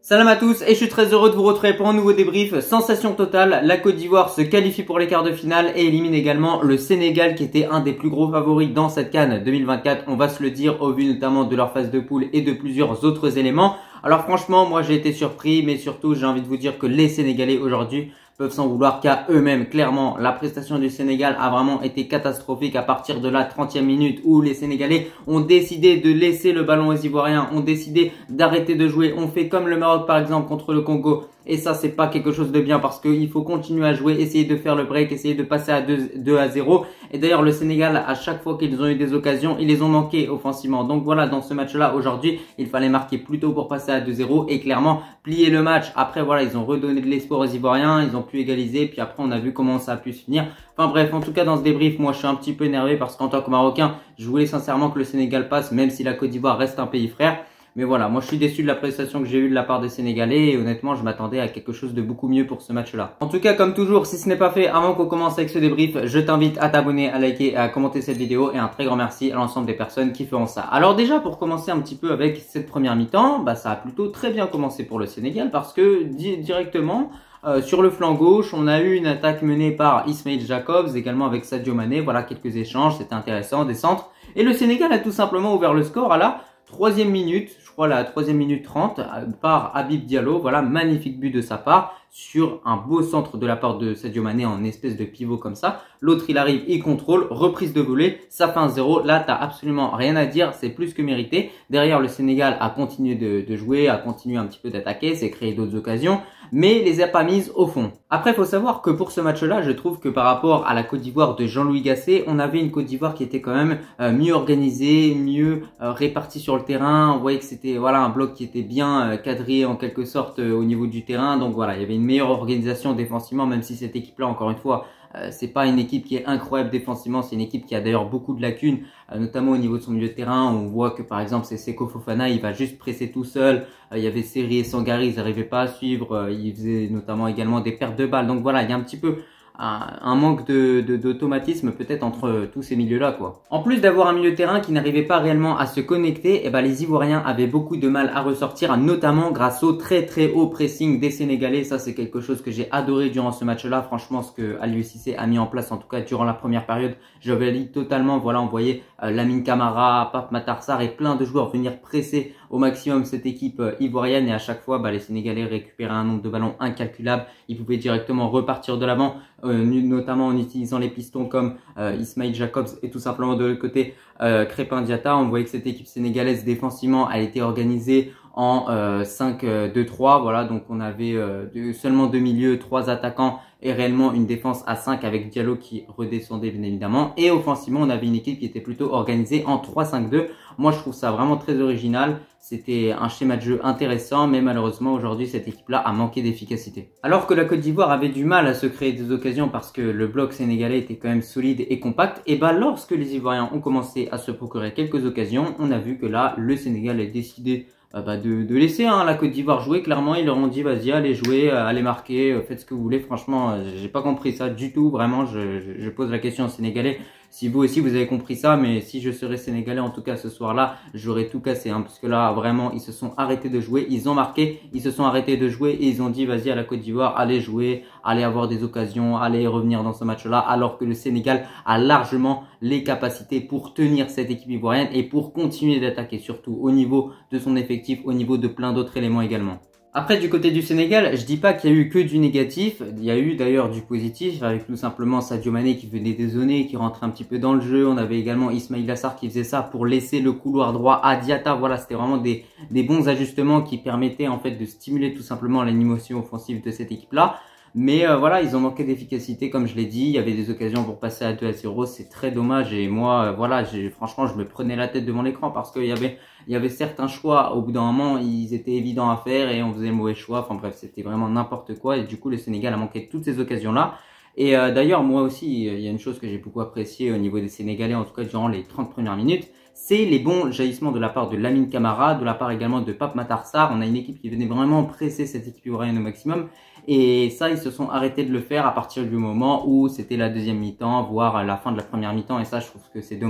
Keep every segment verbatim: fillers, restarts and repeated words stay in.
Salam à tous et je suis très heureux de vous retrouver pour un nouveau débrief. Sensation totale, la Côte d'Ivoire se qualifie pour les quarts de finale et élimine également le Sénégal qui était un des plus gros favoris dans cette CAN deux mille vingt-quatre. On va se le dire au vu notamment de leur phase de poule et de plusieurs autres éléments. Alors franchement, moi j'ai été surpris, mais surtout j'ai envie de vous dire que les Sénégalais aujourd'hui peuvent s'en vouloir qu'à eux-mêmes. Clairement, la prestation du Sénégal a vraiment été catastrophique à partir de la trentième minute où les Sénégalais ont décidé de laisser le ballon aux Ivoiriens, ont décidé d'arrêter de jouer. On fait comme le Maroc par exemple contre le Congo. Et ça, c'est pas quelque chose de bien parce qu'il faut continuer à jouer, essayer de faire le break, essayer de passer à deux à zéro. Et d'ailleurs, le Sénégal, à chaque fois qu'ils ont eu des occasions, ils les ont manqués offensivement. Donc voilà, dans ce match-là, aujourd'hui, il fallait marquer plus tôt pour passer à deux zéro et clairement plier le match. Après, voilà, ils ont redonné de l'espoir aux Ivoiriens, ils ont pu égaliser. Puis après, on a vu comment ça a pu se finir. Enfin bref, en tout cas, dans ce débrief, moi, je suis un petit peu énervé parce qu'en tant que Marocain, je voulais sincèrement que le Sénégal passe, même si la Côte d'Ivoire reste un pays frère. Mais voilà, moi je suis déçu de la prestation que j'ai eue de la part des Sénégalais et honnêtement je m'attendais à quelque chose de beaucoup mieux pour ce match-là. En tout cas, comme toujours, si ce n'est pas fait, avant qu'on commence avec ce débrief, je t'invite à t'abonner, à liker et à commenter cette vidéo et un très grand merci à l'ensemble des personnes qui feront ça. Alors déjà, pour commencer un petit peu avec cette première mi-temps, bah ça a plutôt très bien commencé pour le Sénégal parce que di directement, Euh, sur le flanc gauche, on a eu une attaque menée par Ismail Jacobs, également avec Sadio Mané. Voilà, quelques échanges, c'était intéressant, des centres. Et le Sénégal a tout simplement ouvert le score à la troisième minute, je crois la troisième minute trente, par Habib Diallo. Voilà, magnifique but de sa part sur un beau centre de la part de Sadio Mané en espèce de pivot comme ça. L'autre, il arrive, il contrôle, reprise de volée, ça fait un zéro. Là, t'as absolument rien à dire, c'est plus que mérité. Derrière, le Sénégal a continué de, de jouer, a continué un petit peu d'attaquer, s'est créé d'autres occasions, mais les a pas mises au fond. Après, il faut savoir que pour ce match-là, je trouve que par rapport à la Côte d'Ivoire de Jean-Louis Gasset, on avait une Côte d'Ivoire qui était quand même euh, mieux organisée, mieux euh, répartie sur le terrain. On voyait que c'était voilà un bloc qui était bien euh, quadrillé en quelque sorte euh, au niveau du terrain. Donc voilà, il y avait une meilleure organisation défensivement, même si cette équipe-là, encore une fois, Euh, c'est pas une équipe qui est incroyable défensivement, c'est une équipe qui a d'ailleurs beaucoup de lacunes, euh, notamment au niveau de son milieu de terrain. On voit que par exemple c'est Seko Fofana, il va juste presser tout seul. Euh, il y avait Seri et Sangari, ils n'arrivaient pas à suivre. Euh, il faisait notamment également des pertes de balles. Donc voilà, il y a un petit peu un, un manque de d'automatisme peut-être entre tous ces milieux-là, quoi. En plus d'avoir un milieu de terrain qui n'arrivait pas réellement à se connecter, eh ben les Ivoiriens avaient beaucoup de mal à ressortir, notamment grâce au très très haut pressing des Sénégalais. Ça, c'est quelque chose que j'ai adoré durant ce match-là. Franchement, ce que Aliou Cissé a mis en place, en tout cas durant la première période, je valide totalement. Voilà, on voyait euh, Lamine Camara, Pape Matar Sarr et plein de joueurs venir presser au maximum cette équipe euh, ivoirienne et à chaque fois, bah, les Sénégalais récupéraient un nombre de ballons incalculable. Ils pouvaient directement repartir de l'avant, euh, notamment en utilisant les pistons comme euh, Ismail Jacobs et tout simplement de l'autre côté euh, Crépin Diatta. On voyait que cette équipe sénégalaise défensivement a été organisée en euh, cinq deux trois. Voilà, donc on avait euh, deux, seulement deux milieux, trois attaquants et réellement une défense à cinq avec Diallo qui redescendait bien évidemment. Et offensivement, on avait une équipe qui était plutôt organisée en trois cinq deux. Moi, je trouve ça vraiment très original. C'était un schéma de jeu intéressant, mais malheureusement, aujourd'hui, cette équipe-là a manqué d'efficacité. Alors que la Côte d'Ivoire avait du mal à se créer des occasions parce que le bloc sénégalais était quand même solide et compact, et bah, lorsque les Ivoiriens ont commencé à se procurer quelques occasions, on a vu que là, le Sénégal a décidé euh, bah, de, de laisser hein, la Côte d'Ivoire jouer. Clairement, ils leur ont dit, vas-y, allez jouer, euh, allez marquer, euh, faites ce que vous voulez. Franchement, euh, j'ai pas compris ça du tout. Vraiment, je, je, je pose la question aux Sénégalais. Si vous aussi vous avez compris ça, mais si je serais sénégalais en tout cas ce soir-là, j'aurais tout cassé, hein, parce que là vraiment ils se sont arrêtés de jouer, ils ont marqué, ils se sont arrêtés de jouer et ils ont dit vas-y à la Côte d'Ivoire, allez jouer, allez avoir des occasions, allez revenir dans ce match-là, alors que le Sénégal a largement les capacités pour tenir cette équipe ivoirienne et pour continuer d'attaquer, surtout au niveau de son effectif, au niveau de plein d'autres éléments également. Après, du côté du Sénégal, je dis pas qu'il y a eu que du négatif, il y a eu d'ailleurs du positif avec tout simplement Sadio Mané qui venait des zones, qui rentrait un petit peu dans le jeu. On avait également Ismail Sarr qui faisait ça pour laisser le couloir droit à Diatta. Voilà, c'était vraiment des, des bons ajustements qui permettaient en fait de stimuler tout simplement l'animation offensive de cette équipe-là. Mais euh, voilà, ils ont manqué d'efficacité, comme je l'ai dit. Il y avait des occasions pour passer à deux à zéro. C'est très dommage. Et moi, euh, voilà, j'ai, franchement, je me prenais la tête devant l'écran parce qu'il y avait, il y avait certains choix. Au bout d'un moment, ils étaient évidents à faire et on faisait le mauvais choix. Enfin bref, c'était vraiment n'importe quoi. Et du coup, le Sénégal a manqué de toutes ces occasions-là. Et euh, d'ailleurs, moi aussi, il y a une chose que j'ai beaucoup appréciée au niveau des Sénégalais, en tout cas durant les trente premières minutes. C'est les bons jaillissements de la part de Lamine Camara, de la part également de Pape Matar Sarr. On a une équipe qui venait vraiment presser cette équipe ivoirienne au maximum. Et ça, ils se sont arrêtés de le faire à partir du moment où c'était la deuxième mi-temps, voire la fin de la première mi-temps. Et ça, je trouve que c'est dommage.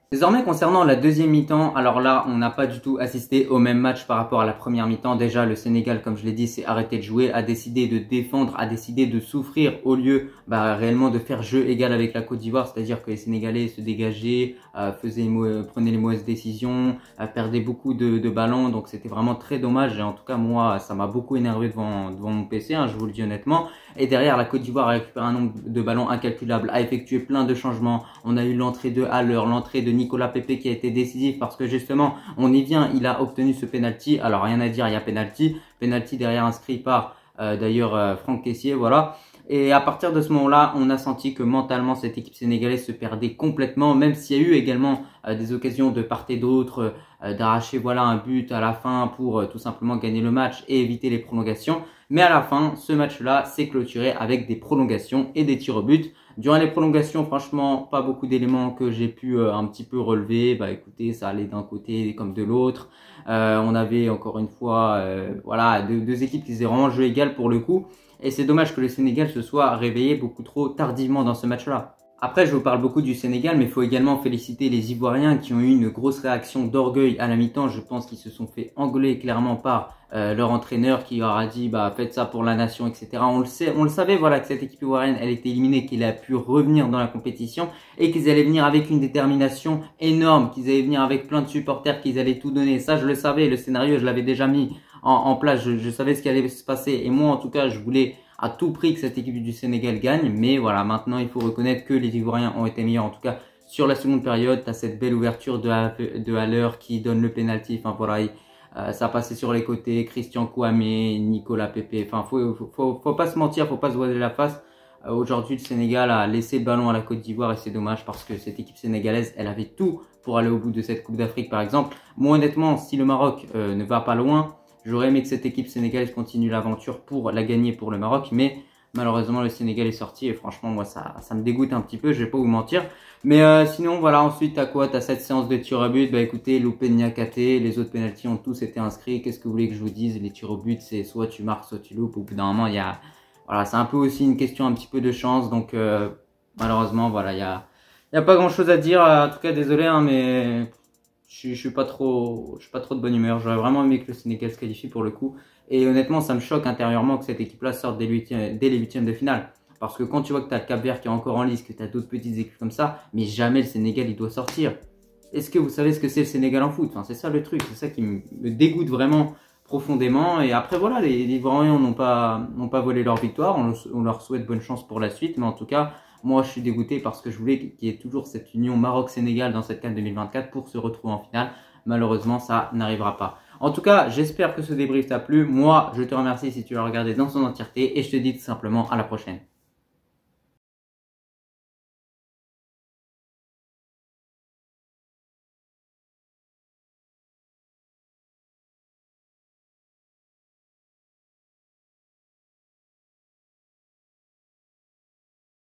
Désormais, concernant la deuxième mi-temps, alors là, on n'a pas du tout assisté au même match par rapport à la première mi-temps. Déjà, le Sénégal, comme je l'ai dit, s'est arrêté de jouer, a décidé de défendre, a décidé de souffrir au lieu bah, réellement de faire jeu égal avec la Côte d'Ivoire. C'est-à-dire que les Sénégalais se dégageaient, euh, faisaient, euh, prenaient les mauvaises décisions, euh, perdaient beaucoup de, de ballons. Donc, c'était vraiment très dommage. Et en tout cas, moi, ça m'a beaucoup énervé devant, devant mon P C, hein, je vous le dis honnêtement. Et derrière, la Côte d'Ivoire a récupéré un nombre de ballons incalculable, a effectué plein de changements. On a eu l'entrée de Haller, l'entrée de Nicolas Pepe qui a été décisif parce que justement, on y vient, il a obtenu ce penalty. Alors rien à dire, il y a penalty. Penalty derrière inscrit par euh, d'ailleurs euh, Franck Kessié, voilà. Et à partir de ce moment-là, on a senti que mentalement, cette équipe sénégalaise se perdait complètement, même s'il y a eu également euh, des occasions de part et d'autre, euh, d'arracher voilà un but à la fin pour euh, tout simplement gagner le match et éviter les prolongations. Mais à la fin, ce match-là s'est clôturé avec des prolongations et des tirs au but. Durant les prolongations, franchement, pas beaucoup d'éléments que j'ai pu euh, un petit peu relever. Bah écoutez, ça allait d'un côté comme de l'autre. Euh, on avait encore une fois euh, voilà deux, deux équipes qui faisaient vraiment jeu égal pour le coup. Et c'est dommage que le Sénégal se soit réveillé beaucoup trop tardivement dans ce match-là. Après, je vous parle beaucoup du Sénégal, mais il faut également féliciter les Ivoiriens qui ont eu une grosse réaction d'orgueil à la mi-temps. Je pense qu'ils se sont fait engueuler clairement par euh, leur entraîneur qui leur a dit bah faites ça pour la nation, et cetera. On le sait, on le savait voilà que cette équipe ivoirienne elle était éliminée, qu'il a pu revenir dans la compétition et qu'ils allaient venir avec une détermination énorme, qu'ils allaient venir avec plein de supporters, qu'ils allaient tout donner. Ça, je le savais. Le scénario, je l'avais déjà mis en, en place. Je, je savais ce qui allait se passer et moi, en tout cas, je voulais à tout prix que cette équipe du Sénégal gagne, mais voilà, maintenant il faut reconnaître que les Ivoiriens ont été meilleurs, en tout cas sur la seconde période. Tu as cette belle ouverture de, de Haller qui donne le penalty, enfin voilà, euh, ça passait sur les côtés, Christian Kouame, Nicolas Pepe, enfin faut, faut, faut, faut pas se mentir, faut pas se voiler la face. Euh, Aujourd'hui le Sénégal a laissé le ballon à la Côte d'Ivoire et c'est dommage parce que cette équipe sénégalaise, elle avait tout pour aller au bout de cette Coupe d'Afrique par exemple. Moi honnêtement, si le Maroc euh, ne va pas loin, j'aurais aimé que cette équipe sénégalaise continue l'aventure pour la gagner pour le Maroc, mais malheureusement le Sénégal est sorti et franchement moi ça, ça me dégoûte un petit peu, je vais pas vous mentir. Mais euh, sinon voilà, ensuite t'as quoi? T'as cette séance de tir au but, bah écoutez, loupé de Niakate, les autres pénaltys ont tous été inscrits. Qu'est-ce que vous voulez que je vous dise? Les tirs au but c'est soit tu marques, soit tu loupes. Au bout d'un moment il y a, voilà, c'est un peu aussi une question un petit peu de chance, donc euh, malheureusement voilà, il y a, il y a pas grand chose à dire. En tout cas désolé hein, mais Je, je suis pas trop, je suis pas trop de bonne humeur. J'aurais vraiment aimé que le Sénégal se qualifie pour le coup. Et honnêtement, ça me choque intérieurement que cette équipe-là sorte dès, huitièmes, dès les huitièmes de finale. Parce que quand tu vois que tu as le Cap-Vert qui est encore en lice, que tu as d'autres petites équipes comme ça, mais jamais le Sénégal il doit sortir. Est-ce que vous savez ce que c'est le Sénégal en foot? Enfin, c'est ça le truc, c'est ça qui me dégoûte vraiment profondément. Et après voilà, les, les Ivoiriens n'ont pas, n'ont pas volé leur victoire. On, on leur souhaite bonne chance pour la suite, mais en tout cas. Moi, je suis dégoûté parce que je voulais qu'il y ait toujours cette union Maroc-Sénégal dans cette CAN deux mille vingt-quatre pour se retrouver en finale. Malheureusement, ça n'arrivera pas. En tout cas, j'espère que ce débrief t'a plu. Moi, je te remercie si tu l'as regardé dans son entièreté et je te dis tout simplement à la prochaine.